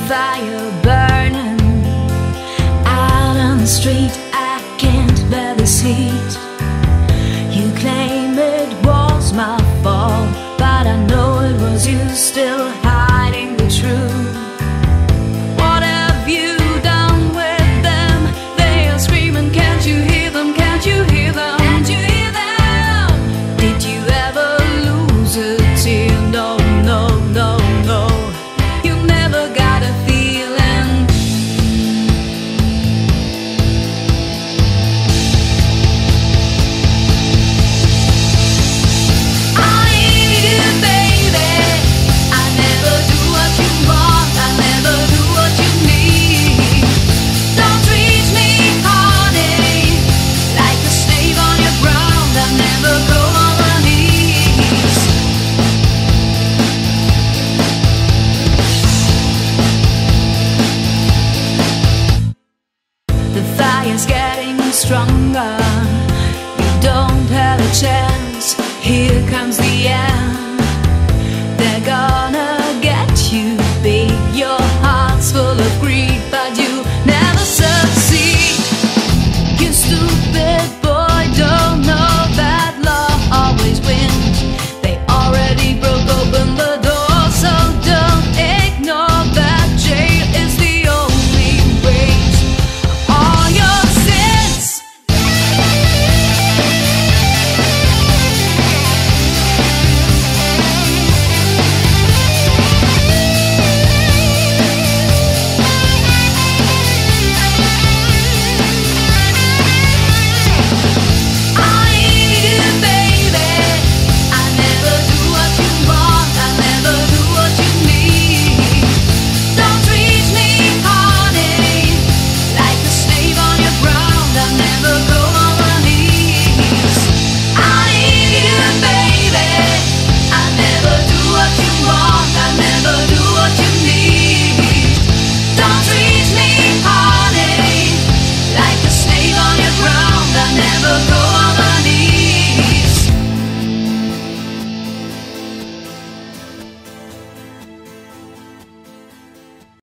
fire burning out on the street. I can't bear this heat. You claim it was my fault, but I know it was you still hiding the truth. What have you done with them? They are screaming, can't you hear them? Can't you hear them? Can't you hear them? Did you ever lose a tear? No, no, no, no. You never got a feeling. I need you, baby. I never do what you want. I never do what you need. Don't treat me, honey, like a slave on your ground. I never go on my knees. The fire's getting stronger. You don't have a chance. Here comes the end.